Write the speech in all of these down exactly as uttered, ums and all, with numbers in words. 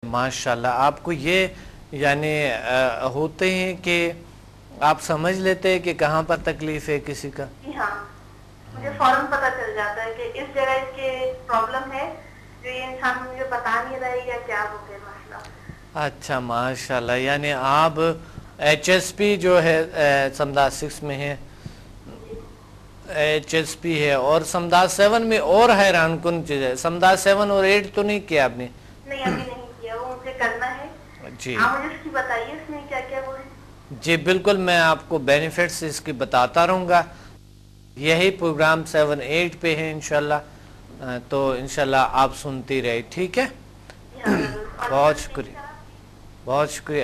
ماشاءاللہ آپ کو یہ یعنی ہوتے ہیں کہ آپ سمجھ لیتے ہیں کہ کہاں پر تکلیف ہے کسی کا؟ جی ہاں، مجھے فوراً پتہ چل جاتا ہے کہ اس جگہ اس کے پرابلم ہے جو یہ انسان مجھے بتا نہیں رہا ہے یا کیا ہو گیا مسئلہ. اچھا ماشاءاللہ، یعنی آپ ایچ ایس پی جو ہے سمداد سکس میں ہے، ایچ ایس پی ہے، اور سمداد سیون میں اور حیران کن چیز ہے، سمداد سیون اور ایٹ تو نہیں کیا آپ نے؟ نہیں ابھی نہیں کیا، وہ مجھے کرنا ہے. جی آپ مجھے اس کی بتائیے اس میں کیا کیا وہ ہے. جی بالکل، میں آپ کو بینیفٹس اس کی بتاتا رہوں گا. یہی پروگرام سیون ایٹ پہ ہے انشاءاللہ، تو انشاءاللہ آپ سنتی رہے، ٹھیک ہے؟ بہت شکریہ بہت شکریہ.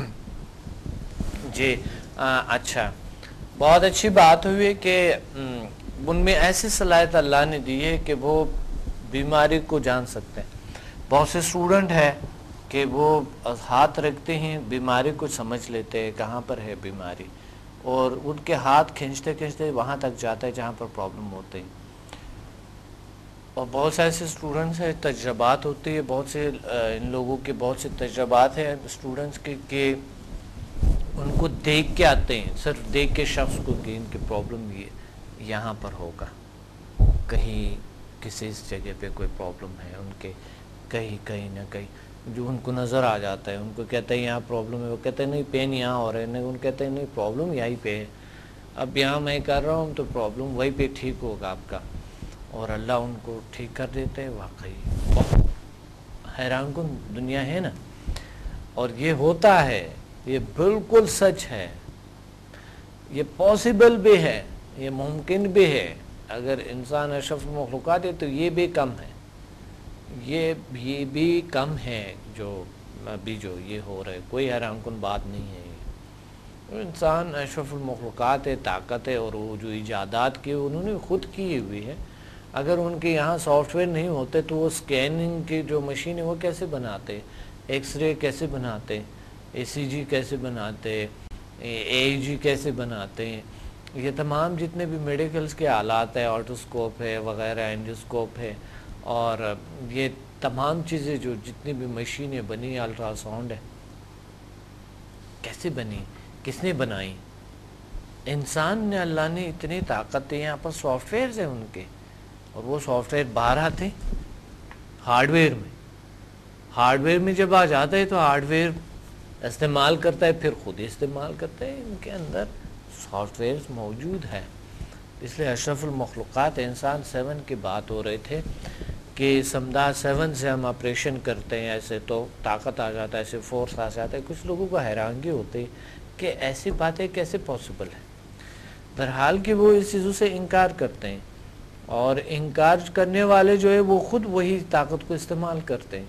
جی اچھا، بہت اچھی بات ہوئی کہ ان میں ایسی صلاحیت اللہ نے دی ہے کہ وہ بیماری کو جان سکتے ہیں. بہت سے اسٹوڈنٹ ہیں کہ وہ ہاتھ رکھتے ہیں، بیماری کو سمجھ لیتے ہیں کہاں پر ہے بیماری، اور ان کے ہاتھ کھینچتے کھینچتے وہاں تک جاتا ہے جہاں پر پرابلم ہوتے ہیں. اور بہت سے ایسے اسٹوڈنٹس ہیں، تجربات ہوتی ہے، بہت سے ان لوگوں کے بہت سے تجربات ہیں اسٹوڈنٹس کے کہ ان کو دیکھ کے آتے ہیں، صرف دیکھ کے شخص کو کہ ان کی پرابلم یہ یہاں پر ہوگا، کہیں کسی اس جگہ پہ کوئی پرابلم ہے ان کے، کہیں کہیں نہ کہیں جو ان کو نظر آ جاتا ہے. ان کو کہتے ہیں یہاں پرابلم ہے، وہ کہتے ہیں نہیں پین یہاں ہو رہا ہے، نہیں ان کہتے ہیں نہیں پرابلم یہیں پہ ہے، اب یہاں میں کر رہا ہوں تو پرابلم وہیں پہ ٹھیک ہوگا آپ کا، اور اللہ ان کو ٹھیک کر دیتے ہیں. واقعی بہت حیران کن دنیا ہے نا، اور یہ ہوتا ہے، یہ بالکل سچ ہے، یہ پاسبل بھی ہے، یہ ممکن بھی ہے. اگر انسان اشرف المخلوقات ہے تو یہ بھی کم ہے، یہ یہ بھی کم ہے جو ابھی جو یہ ہو رہا ہے، کوئی حیران کن بات نہیں ہے. انسان اشرف المخلوقات ہے، طاقت ہے، اور وہ جو ایجادات کی انہوں نے خود کی ہوئی ہے. اگر ان کے یہاں سافٹ ویئر نہیں ہوتے تو وہ سکیننگ کی جو مشین ہے وہ کیسے بناتے، ایکس رے کیسے بناتے، اے سی جی کیسے بناتے، اے جی کیسے بناتے ہیں. یہ تمام جتنے بھی میڈیکلز کے آلات ہیں، آٹوسکوپ ہے وغیرہ، اینڈوسکوپ ہے، اور یہ تمام چیزیں جو جتنی بھی مشینیں بنی، الٹرا ساؤنڈ ہے، کیسے بنی، کس نے بنائی؟ انسان نے، اللہ نے اتنی طاقت ہے. یہاں پر سافٹ ویئرز ہیں ان کے، اور وہ سافٹ ویئر باہر آتے ہارڈ ویئر میں. ہارڈ ویئر میں جب آ جاتا ہے تو ہارڈ ویئر استعمال کرتا ہے، پھر خود ہی استعمال کرتا ہے. ان کے اندر سافٹ ویئرز موجود ہے. اس لیے اشرف المخلوقات انسان سیون کی بات ہو رہے تھے کہ سمداد سیون سے ہم آپریشن کرتے ہیں، ایسے تو طاقت آ جاتا ہے، ایسے فورس آ جاتا ہے. کچھ لوگوں کو حیرانگی ہوتی کہ ایسی باتیں کیسے پاسبل ہیں، بہرحال کہ وہ اس چیزوں سے انکار کرتے ہیں، اور انکار کرنے والے جو ہے وہ خود وہی طاقت کو استعمال کرتے ہیں.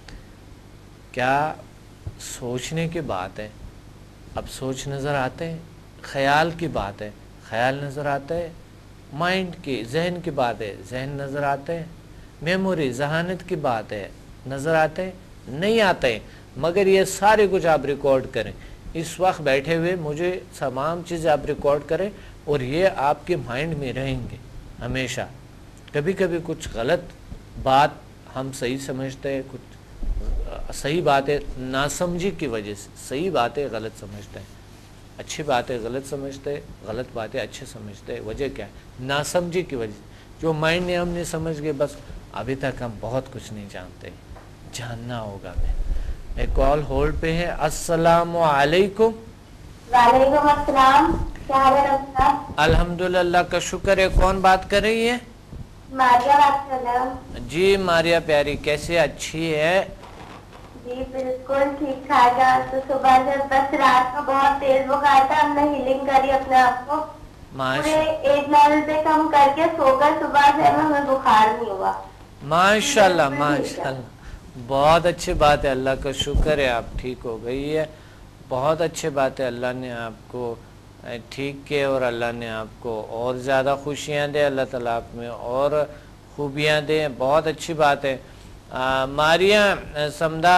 کیا سوچنے کی بات ہے. اب سوچ نظر آتے ہیں، خیال کی بات ہے، خیال نظر آتا ہے، مائنڈ کی، ذہن کی بات ہے، ذہن نظر آتے ہیں، میموری، ذہانت کی بات ہے، نظر آتے ہیں، نہیں آتے ہیں. مگر یہ سارے کچھ آپ ریکارڈ کریں، اس وقت بیٹھے ہوئے مجھے تمام چیزیں آپ ریکارڈ کریں، اور یہ آپ کے مائنڈ میں رہیں گے ہمیشہ. کبھی کبھی کچھ غلط بات ہم صحیح سمجھتے ہیں، کچھ صحیح باتیں ناسمجھی کی وجہ سے صحیح باتیں غلط سمجھتے ہیں، اچھی باتیں غلط سمجھتے ہیں، غلط باتیں اچھے سمجھتے ہیں. وجہ کیا ہے؟ ناسمجھی کی وجہ سے. جو مائنڈ نے ہم نے سمجھ گئے، بس ابھی تک ہم بہت کچھ نہیں جانتے، جاننا ہوگا. میں ایک کال ہولڈ پہ ہے. السلام علیکم. وعلیکم السلام. کیا حال ہے ڈاکٹر صاحب؟ الحمدللہ، اللہ کا شکر ہے. کون بات کر رہی ہے؟ ماریہ بات کر رہا ہوں. جی ماریہ پیاری، کیسے؟ اچھی ہے؟ جی بالکل ٹھیک ٹھاک ہے. تو صبح سے بس رات کو بہت تیز بخار تھا، ہم نے ہیلنگ کری اپنے آپ کو، پورے ایک لیول پہ کم کر کے سو کر صبح سے ہمیں بخار نہیں ہوا. ماشاء اللہ ماشاء اللہ، بہت اچھی بات ہے. اللہ کا شکر ہے آپ ٹھیک ہو گئی ہے. بہت اچھی بات ہے، اللہ نے آپ کو ٹھیک کیا، اور اللہ نے آپ کو اور زیادہ خوشیاں دے، اللہ تعالیٰ آپ میں اور خوبیاں دیں. بہت اچھی بات ہے. ماریہ، سمدہ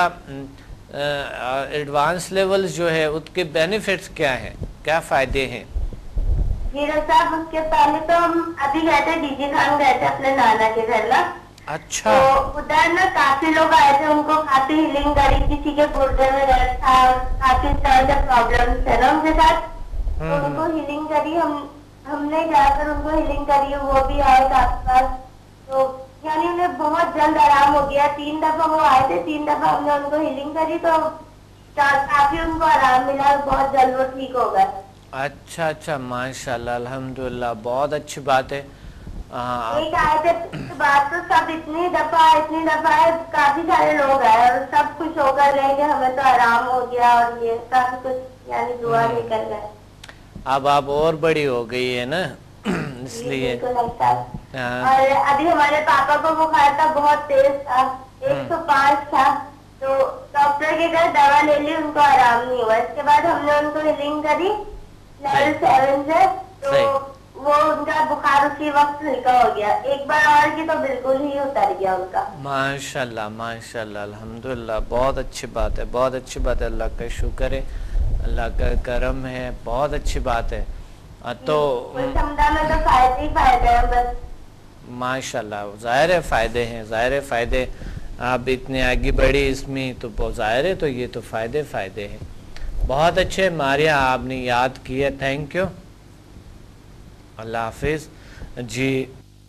ایڈوانس لیولز جو ہے اس کے بینیفٹس کیا ہیں، کیا فائدے ہیں؟ جی ڈاکٹر صاحب، اس کے پہلے تو ہم ابھی گئے تھے ڈی جی خان گئے تھے اپنے نانا کے گھر نا، اچھا تو ادھر نا کافی لوگ آئے تھے, ان کو کافی ہیلنگ کری, کسی کے گردے میں درد تھا, کافی طرح کے پرابلمس تھے نا ان کے ساتھ, تو ان کو ہیلنگ کری. ہم ہم نے جا کر ان کو ہیلنگ کری, وہ بھی آئے کافی پاس, تو یعنی انہیں بہت جلد آرام ہو گیا. تین دفعہ وہ آئے تھے, تین دفعہ ہم نے ان کو ہیلنگ کری تو کافی ان کو آرام ملا, بہت جلد وہ ٹھیک ہو گئے. اچھا اچھا, ماشاء اللہ, الحمدللہ, بہت اچھی بات ہے. ایک آئے تھے اس کے بعد تو سب اتنی دفعہ اتنی دفعہ کافی سارے لوگ آئے اور سب خوش ہو کر گئے کہ ہمیں تو آرام ہو گیا, اور یہ کافی کچھ یعنی دعا لے کر گئے. اب آپ اور بڑی ہو گئی ہے نا, اس جی لیے. بالکل ایسا. اور ابھی ہمارے پاپا کو بخار تھا, بہت تیز تھا, ایک سو پانچ تھا, تو ڈاکٹر کے گھر دوا لے لی, ان کو آرام نہیں ہوا. اس کے بعد ہم نے ان کو ہیلنگ کری لیول سیون سے, تو وہ ان کا بخار اسی وقت ہلکا ہو گیا. ایک بار اور کی تو بالکل ہی اتر گیا ان کا. ماشاء اللہ ماشاء اللہ, الحمدللہ, بہت اچھی بات ہے, بہت اچھی بات ہے, اللہ کا شکر ہے, اللہ کا کرم ہے, بہت اچھی بات ہے. تو سمجھا میں تو فائدے ہی فائدے ہیں بس. ماشاء اللہ, ظاہر ہے فائدے ہیں, ظاہر ہے فائدے, آپ اتنے آگے بڑھی اس میں تو ظاہر ہے, تو یہ تو فائدے فائدے ہیں. بہت اچھے ماریا, آپ نے یاد کیا, تھینک یو, اللہ حافظ. جی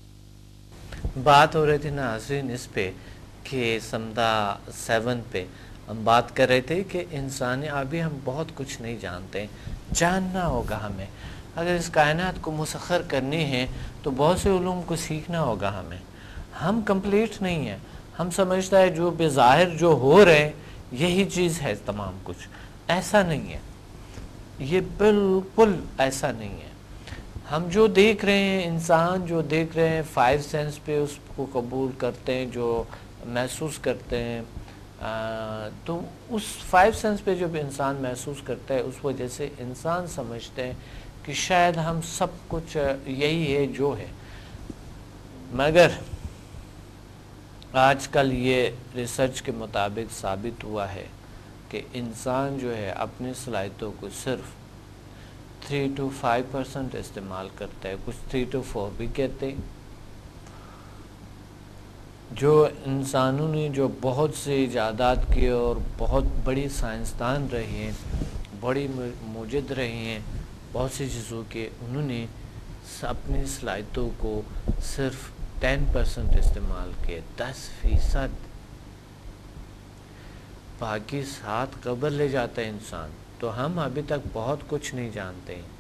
بات ہو رہی تھی ناظرین اس پہ کہ سمدہ سیون پہ ہم بات کر رہے تھے کہ انسانی ابھی ہم بہت کچھ نہیں جانتے ہیں, جاننا ہوگا ہمیں. اگر اس کائنات کو مسخر کرنی ہے تو بہت سے علوم کو سیکھنا ہوگا ہمیں. ہم کمپلیٹ نہیں ہیں, ہم سمجھتا ہے جو بظاہر جو ہو رہے یہی چیز ہے تمام کچھ, ایسا نہیں ہے, یہ بالکل ایسا نہیں ہے. ہم جو دیکھ رہے ہیں, انسان جو دیکھ رہے ہیں فائیو سینس پہ اس کو قبول کرتے ہیں, جو محسوس کرتے ہیں, تو اس فائیو سینس پہ جب انسان محسوس کرتا ہے اس وجہ سے انسان سمجھتے ہیں کہ شاید ہم سب کچھ یہی ہے جو ہے. مگر آج کل یہ ریسرچ کے مطابق ثابت ہوا ہے کہ انسان جو ہے اپنی صلاحیتوں کو صرف تھری ٹو فائیو پرسنٹ استعمال کرتا ہے, کچھ تھری ٹو فور بھی کہتے ہیں. جو انسانوں نے جو بہت سے ایجادات کیے اور بہت بڑی سائنسدان رہے ہیں, بڑی موجد رہے ہیں بہت سی چیزوں کے, انہوں نے اپنی صلاحیتوں کو صرف ٹین پرسنٹ استعمال کیے, دس فیصد, باقی ساتھ قبر لے جاتا ہے انسان. تو ہم ابھی تک بہت کچھ نہیں جانتے ہیں,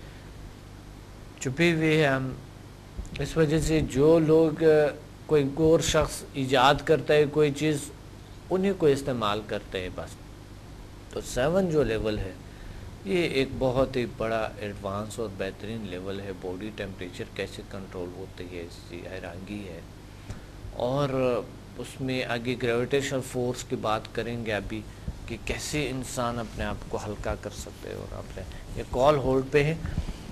چھپی ہوئی ہے ہم. اس وجہ سے جو لوگ کوئی اور شخص ایجاد کرتا ہے کوئی چیز, انہیں کو استعمال کرتے ہیں بس. تو سیون جو لیول ہے یہ ایک بہت ہی بڑا ایڈوانس اور بہترین لیول ہے. باڈی ٹیمپریچر کیسے کنٹرول ہوتی ہے, اس کی حیرانگی ہے. اور اس میں آگے گریویٹیشنل فورس کی بات کریں گے ابھی کہ کیسے انسان اپنے آپ کو ہلکا کر سکتے ہیں. اور آپ نے یہ کال ہولڈ پہ ہے.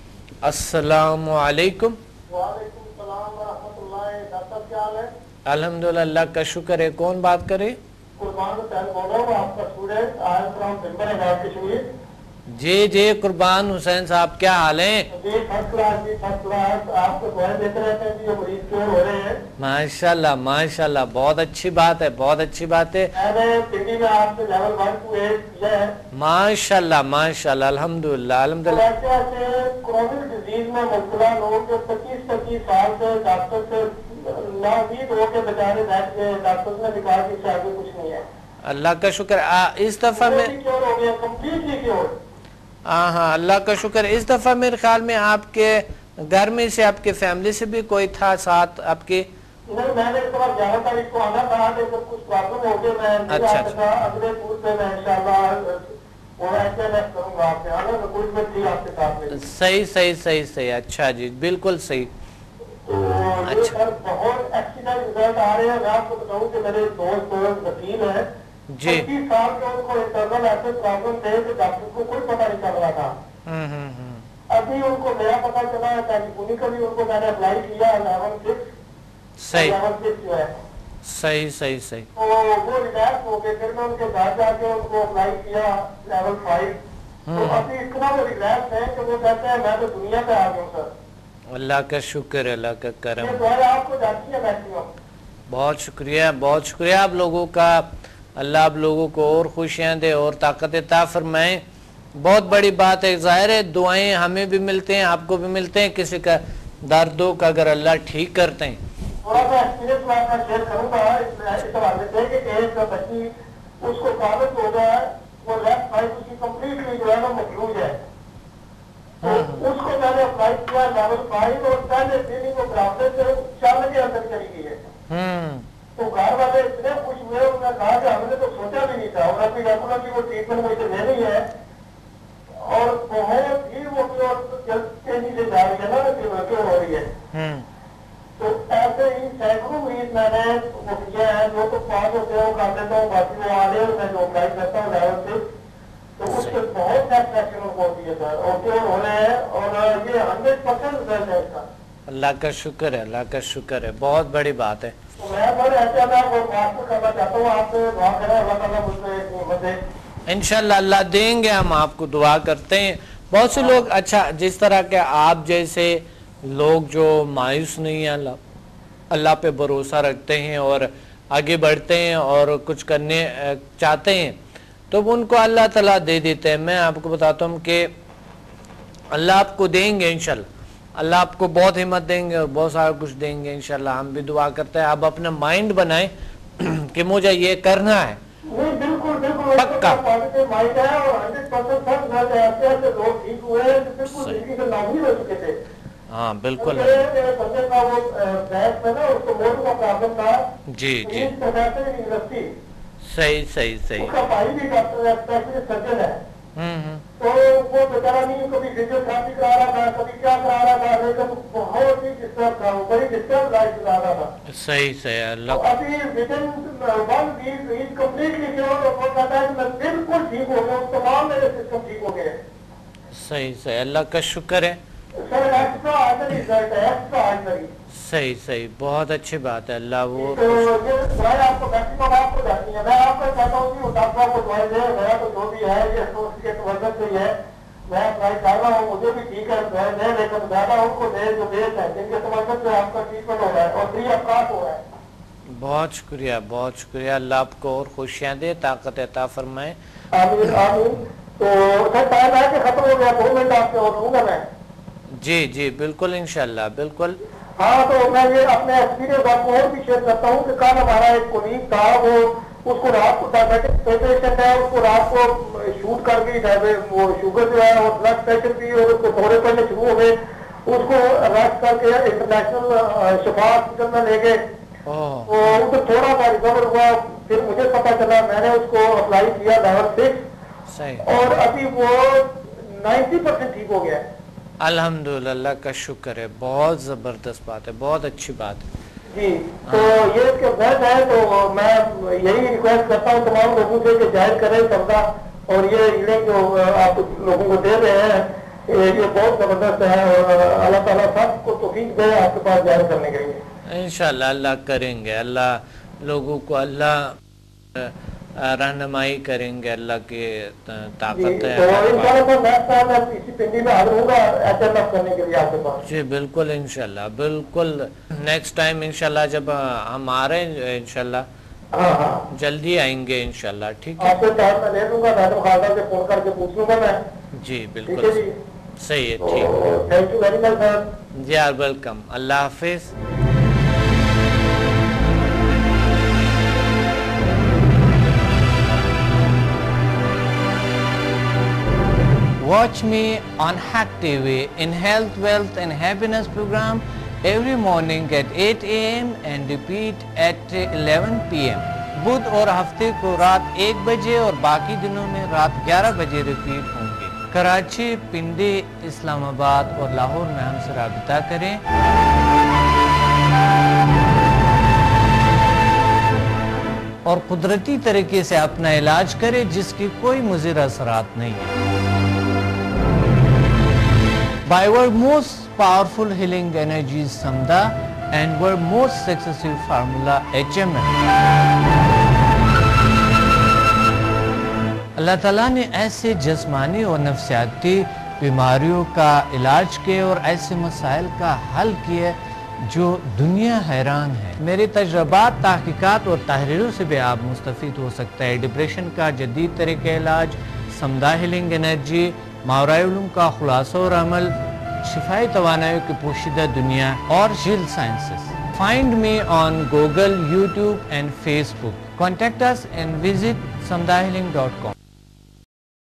السلام علیکم. وعلیکم السلام ورحمۃ اللہ. ڈاکٹر کیا حال ہے؟ الحمدللہ, اللہ کا شکر ہے. کون بات کرے؟ قربان حسین بول رہا ہوں, آپ کا student, I am from Bhimber Kashmir. جی جی قربان حسین صاحب, کیا حال ہیں؟ جی فرسٹ کلاس, جی فرسٹ کلاس. آپ کو دعائیں دیتے رہتے ہیں, جو مریض کیور ہو رہے ہیں. ماشاءاللہ ماشاءاللہ, بہت اچھی بات ہے, بہت اچھی بات ہے. میں نے پنڈی میں آپ سے لیول ون ٹو ایٹ کیا ہے. ماشاءاللہ ماشاءاللہ, الحمدللہ الحمدللہ. ایسے ایسے کرونک ڈیزیز میں مبتلا لوگ جو پچیس پچیس سال سے ڈاکٹر سے ناامید ہو کے بیچارے بیٹھ گئے, ڈاکٹر نے دکھا کہ اس سے آگے کچھ نہیں ہے. اللہ کا شکر. اس دفعہ میں کیور ہو گیا, کمپلیٹلی کیور. ہاں ہاں, اللہ کا شکر. اس دفعہ میرے خیال میں آپ کے گھر میں سے, آپ کے فیملی سے بھی کوئی تھا ساتھ آپ کے؟ نہیں, میں نے اس طرح گیارہ تاریخ کو آنا تھا, لیکن کچھ پرابلم ہو گیا, میں نہیں آ سکا. اگلے ٹور پہ میں انشاءاللہ وہ ایسے میں کروں گا آپ سے, آنا تو کوئی میں تھی آپ کے ساتھ. صحیح صحیح صحیح صحیح, اچھا جی, بالکل صحیح. تو یہ سر بہت ایکسیڈنٹ رزلٹ آ رہے ہیں. میں آپ کو بتاؤں کہ میرے دوست وکیل ہیں, جی, پچیس سال کے ان کو انٹرنل ایسے پرابلم تھے کہ ڈاکٹر کو کوئی پتہ نہیں چل رہا تھا. ابھی ان کو میرا پتا چلا ہے, ٹیلیفونیکلی ان کو میں نے اپلائی کیا لیول سکس, صحیح لیول سکس جو ہے. صحیح صحیح صحیح. تو وہ ریلیکس ہو گئے, پھر میں ان کے گھر جا کے ان کو اپلائی کیا لیول فائیو. تو ابھی اتنا وہ ریلیکس ہے کہ وہ کہتے ہیں میں تو دنیا پہ آ گیا ہوں سر. اللہ کا شکر ہے, اللہ کا کرم. یہ دعائیں آپ کو جاتی ہے میکسیمم. بہت شکریہ بہت شکریہ آپ لوگوں کا. اللہ آپ لوگوں کو اور خوشیاں دے اور طاقت عطا فرمائیں. بہت بڑی بات ہے. ظاہر ہے دعائیں ہمیں بھی ملتے ہیں, آپ کو بھی ملتے ہیں. کسی کا درد ہو کا اگر اللہ ٹھیک کرتے ہیں. تھوڑا سا ایکسپیرینس میں اپنا شیئر کروں گا اس حوالے سے کہ ایک بچی اس کو ثابت ہو گیا ہے وہ لیفٹ سائڈ اس کی کمپلیٹلی جو ہے نا مفلوج ہے. تو اس کو میں نے اپلائی کیا لیول فائیو اور پہلے دن ہی وہ برابر سے چل کے اندر چلی گئی ہے. تو گھر والے اتنے خوش ہوئے, انہوں نے کہا کہ ہم نے تو سوچا بھی نہیں تھا. اور ابھی ریگولرلی وہ ٹریٹمنٹ مجھے لے رہی ہے اور بہت ہی وہ تیزی سے جا رہی ہے نا کہ ہو رہی ہے. تو ایسے ہی سینکڑوں مریض میں نے وہ کیا ہے جو تو پاس ہوتے ہیں وہ کر دیتا ہوں, باقی وہ آ رہے اور میں جو اپلائی کرتا ہوں لیول سے تو اس سے بہت سیٹسفیکشن ہوتی ہے سر. اور کیور ہو رہے ہیں اور یہ ہنڈریڈ پرسینٹ رزلٹ ہے اس کا. اللہ کا شکر ہے اللہ کا شکر ہے. بہت بڑی بات ہے. میں سر ایسے میں وہ بات کرنا چاہتا ہوں, آپ سے دعا کریں اللہ تعالیٰ مجھ سے ایک نعمت ہے. انشاءاللہ اللہ دیں گے, ہم آپ کو دعا کرتے ہیں. بہت سے لوگ اچھا جس طرح کے آپ جیسے لوگ جو مایوس نہیں ہیں, اللہ اللہ پہ بھروسہ رکھتے ہیں اور آگے بڑھتے ہیں اور کچھ کرنے چاہتے ہیں تو ان کو اللہ تعالیٰ دے دیتے ہیں. میں آپ کو بتاتا ہوں کہ اللہ آپ کو دیں گے انشاءاللہ. اللہ آپ کو بہت ہمت دیں گے اور بہت سارا کچھ دیں گے انشاءاللہ. ہم بھی دعا کرتے ہیں آپ اپنا مائنڈ بنائیں کہ مجھے یہ کرنا ہے. بالکل بالکل پکا مائنڈ ہے اور ہنڈریڈ پرسینٹ سب ایسے ایسے لوگ ٹھیک ہوئے ہیں بالکل زندگی سے ناامید ہو چکے تھے. ہاں بالکل بندے کا وہ بیک میں نا اس کو موڈ کا پرابلم تھا. جی جی پروفیسر یونیورسٹی صحیح صحیح صحیح. اس کا بھائی بھی ڈاکٹر ہے, اسپیشلسٹ سرجن ہے. تو وہ بیچارہ نہیں کبھی فزیوتھراپی کرا رہا تھا, کبھی کیا کرا رہا تھا, لیکن بہت ہی ڈسٹرب تھا, وہ بڑی ڈسٹرب لائف گزار رہا تھا. صحیح صحیح. اللہ ابھی ودن ون ویک ہی کمپلیٹلی جو وہ کہتا ہے کہ میں بالکل ٹھیک ہو گیا, تمام میرے سسٹم ٹھیک ہو گئے. صحیح صحیح. اللہ کا شکر ہے. سر ایکسٹرا آرڈنری رزلٹ ہے, ایکسٹرا آرڈنری. صحیح صحیح. بہت اچھی بات ہے. اللہ وہ تو یہ دعائیں آپ کو میکسیمم آپ کو جاتی ہیں. میں آپ کو کہتا ہوں کہ ڈاکٹر صاحب کو دعائیں دیں, میرا تو جو بھی ہے یہ ایسوسیٹ وجہ سے ہی ہے. میں اپلائی کر رہا ہوں, مجھے بھی ٹھیک ہے دعائیں دیں, لیکن زیادہ ان کو دیں جو بیس ہے جن کے سمجھ سے آپ کا ٹریٹمنٹ ہو رہا ہے اور فری آف کاسٹ ہو رہا ہے. بہت شکریہ بہت شکریہ. اللہ آپ کو اور خوشیاں دے, طاقت عطا فرمائے. آمین آمین. تو سر ٹائم ہے کہ ختم ہو گیا, دو منٹ آپ سے اور لوں گا میں. جی جی بالکل انشاءاللہ بالکل. ہاں تو میں یہ اپنے ایکسپیرینس آپ کو اور بھی شیئر کرتا ہوں کہ کل ہمارا ایک کولیگ تھا, وہ اس کو رات کو ڈائبیٹک پیشنٹ ہے, اس کو رات کو شوٹ کر گئی وہ شوگر جو ہے اور بلڈ پریشر بھی, اور اس کو تھوڑے پہلے شروع ہو گئے. اس کو ریسٹ کر کے انٹرنیشنل شفا ہاسپٹل میں لے گئے. تو ادھر تھوڑا سا ریکور ہوا, پھر مجھے پتا چلا, میں نے اس کو اپلائی کیا لیول سکس اور ابھی وہ نائنٹی پرسینٹ ٹھیک ہو گیا ہے. الحمدللہ. اللہ کا شکر ہے. بہت زبردست بات ہے, بہت اچھی بات ہے. جی تو یہ اس کے بیسٹ ہے. تو میں یہی ریکویسٹ کرتا ہوں تمام لوگوں سے کہ ظاہر کریں سبدا, اور یہ ہیلنگ جو آپ لوگوں کو دے رہے ہیں یہ بہت زبردست ہے, اور اللہ تعالیٰ سب کو توفیق دے آپ کے پاس ظاہر کرنے کے لیے. انشاءاللہ اللہ کریں گے. اللہ لوگوں کو اللہ رہنمائی کریں گے. اللہ کی طاقت ہے. جی بالکل انشاءاللہ بالکل. نیکسٹ ٹائم انشاءاللہ جب ہم آ رہے ہیں انشاءاللہ جلدی آئیں گے انشاءاللہ. ٹھیک ہے جی بالکل صحیح ہے. ٹھیک جی آپ ویلکم. اللہ حافظ. Watch me on Hack T V in Health, Wealth and Happiness program every morning at eight A M and repeat at eleven P M بدھ اور ہفتے کو رات ایک بجے اور باقی دنوں میں رات گیارہ بجے ریپیٹ ہوں گے. کراچی, پنڈی, اسلام آباد اور لاہور میں ہم سے رابطہ کریں. اور قدرتی طریقے سے اپنا علاج کریں جس کی کوئی مضر اثرات نہیں ہے. By our most powerful healing energies Samda and our most successful formula H M M. اللہ تعالیٰ نے ایسے جسمانی اور نفسیاتی بیماریوں کا علاج کیے اور ایسے مسائل کا حل کیے جو دنیا حیران ہے. میرے تجربات، تحقیقات اور تحریروں سے بھی آپ مستفید ہو سکتا ہے. ڈپریشن کا جدید طریقہ علاج، سمدہ ہیلنگ انرجی، ماورائے علوم کا خلاصہ اور عمل، شفائی توانائی کی پوشیدہ دنیا اور جیل sciences. Find me on Google, YouTube and Facebook. Contact us and visit samdahealing dot com.